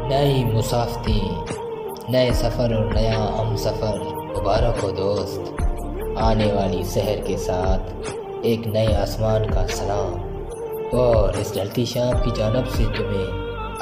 नई मुसाफती, नए सफ़र और नया हम सफ़र, मुबारक हो दोस्त। आने वाली शहर के साथ एक नए आसमान का सलाम, और इस ढलती शाम की जानब से तुम्हें